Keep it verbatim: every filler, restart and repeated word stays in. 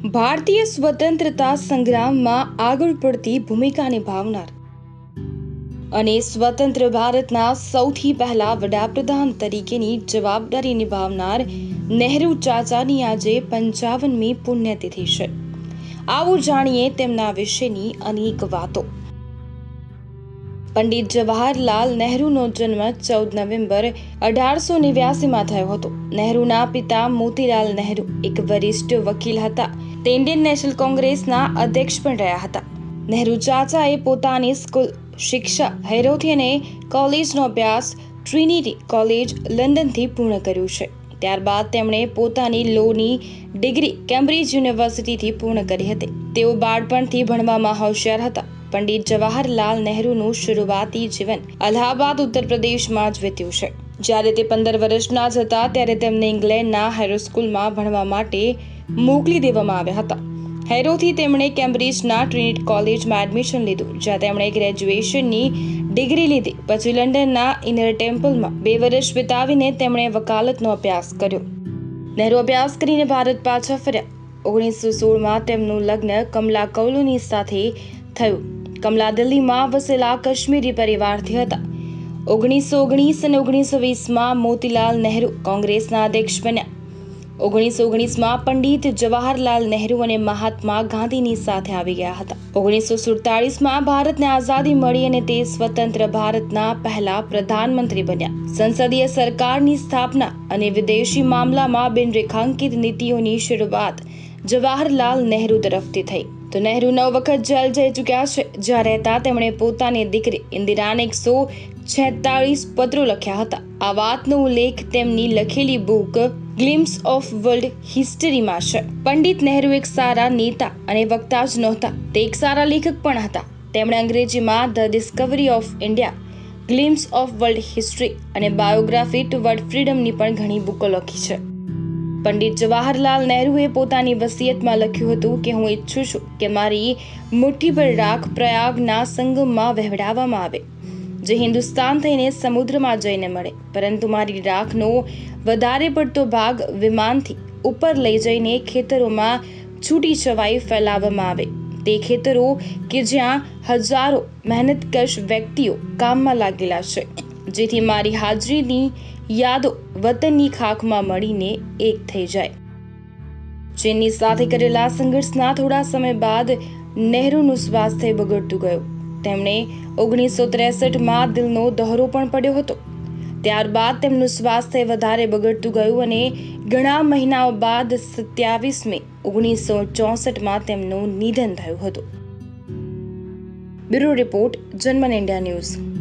ભારતીય સ્વતંત્રતા સંગ્રામમાં આગળ પડતી ભૂમિકા નિભાવનાર અને સ્વતંત્ર ભારતના સૌથી પહેલા વડાપ્રધાન તરીકેની જવાબદારી નિભાવનાર નહેરુ ચાચાની આજે પંચાવનમી પુણ્યતિથિ છે. આવું જાણીએ તેમના વિશેની અનેક વાતો. પંડિત જવાહરલાલ નહેરુનો જન્મ ચૌદ નવેમ્બર અઢારસો નેવ્યાસીમાં થયો હતો. નહેરુના પિતા મોતીલાલ નહેરુ એક વરિષ્ઠ વકીલ હતા. તે ઇન્ડિયન નેશનલ કોંગ્રેસના અધ્યક્ષ પણ રહ્યા હતા. નહેરુ ચાચાએ પોતાની સ્કૂલ શિક્ષા હેરોથી અને કોલેજનો અભ્યાસ ટ્રિનિટી કોલેજ લંડનથી પૂર્ણ કર્યું છે. ત્યારબાદ તેમણે પોતાની લોની ડિગ્રી કેમ્બ્રિજ યુનિવર્સિટીથી પૂર્ણ કરી હતી. તેઓ બાળપણથી ભણવામાં હોશિયાર હતા. પંડિત જવાહરલાલ નહેરુનું શરૂઆતી જીવન અલ્હાબાદ ઉત્તર પ્રદેશમાં જ વીત્યું છે. જ્યારે તે પંદર વર્ષના જ હતા ત્યારે તેમને ઇંગ્લેન્ડના હેરો સ્કૂલમાં ભણવા માટે મોકલી દેવામાં આવ્યા હતા. હેરોથી તેમણે કેમ્બ્રિજના ટ્રિનિટી કોલેજમાં એડમિશન લીધું, જ્યાં તેમણે ગ્રેજ્યુએશનની ડિગ્રી લીધી. પછી લંડનના ઇનર ટેમ્પલમાં બે વર્ષ વિતાવીને તેમણે વકાલતનો અભ્યાસ કર્યો. નહેરુ અભ્યાસ કરીને ભારત પાછા ફર્યા. ઓગણીસો સોળમાં તેમનું લગ્ન કમલા કૌલની સાથે થયું. કમલા દિલ્હીમાં વસેલા કાશ્મીરી પરિવારથી હતા. ઓગણીસો ઓગણીસ અને ઓગણીસો વીસમાં મોતીલાલ નહેરુ કોંગ્રેસના અધ્યક્ષ બન્યા. ઓગણીસો ઓગણીસમાં પંડિત જવાહરલાલ નહેરુ અને મહાત્મા ગાંધીની સાથે આવી ગયા હતા. ઓગણીસો સુડતાલીસમાં ભારતને આઝાદી મળી અને તે સ્વતંત્ર ભારતના પહેલા પ્રધાનમંત્રી બન્યા. સંસદીય સરકારની સ્થાપના અને વિદેશી મામલામાં બિનરેખાંકિત નીતિઓની શરૂઆત જવાહરલાલ નહેરુ તરફથી થઈ. તો નહેરુ નવ વખત જેલ જઈ ચૂક્યા છે. જ્યાં રહેતા તેમણે પોતાની દીકરી ઇન્દિરાને એકસો છેતાળીસ પત્રો લખ્યા હતા. આ વાતનો ઉલ્લેખ તેમની લખેલી બુક ગ્લિમ્સ ઓફ વર્લ્ડ હિસ્ટરીમાં છે. પંડિત નહેરુ એક સારા નેતા અને વક્તા જ નહોતા, તે એક સારા લેખક પણ હતા. તેમણે અંગ્રેજીમાં the discovery of India, glimpses of world history અને બાયોગ્રાફી ટુવર્ડ ફ્રીડમની પણ ઘણી બુકો લખી છે. પંડિત જવાહરલાલ નહેરુએ પોતાની વસિયતમાં લખ્યું હતું કે હું ઈચ્છું છું કે મારી મુઠ્ઠીભર રાખ પ્રયાગના સંગમમાં વહેવડાવવામાં આવે, જે હિન્દુસ્તાન થઈને સમુદ્રમાં જઈને મળે. પરંતુ મારી રાખનો વધારે પડતો ભાગ વિમાનથી ઉપર લઈ જઈને ખેતરોમાં છૂટી છવાઈ ફેલાવવામાં આવે. તે ખેતરો કે જ્યાં હજારો મહેનતકશ વ્યક્તિઓ કામમાં લાગેલા છે, જેથી મારી હાજરીની યાદો વતનની ખાખમાં મળીને એક થઈ જાય. ચીનની સાથે કરેલા સંઘર્ષના થોડા સમય બાદ નહેરુનું સ્વાસ્થ્ય બગડતું ગયું. તેમણે ઓગણીસો ત્રેસઠમાં દિલનો દોરો પણ પડ્યો હતો. ત્યારબાદ તેમનું સ્વાસ્થ્ય વધારે બગડતું ગયું અને ઘણા મહિનાઓ બાદ સત્યાવીસ મે ઓગણીસો ચોસઠમાં તેમનું નિધન થયું હતું. Bureau report, Janman India news.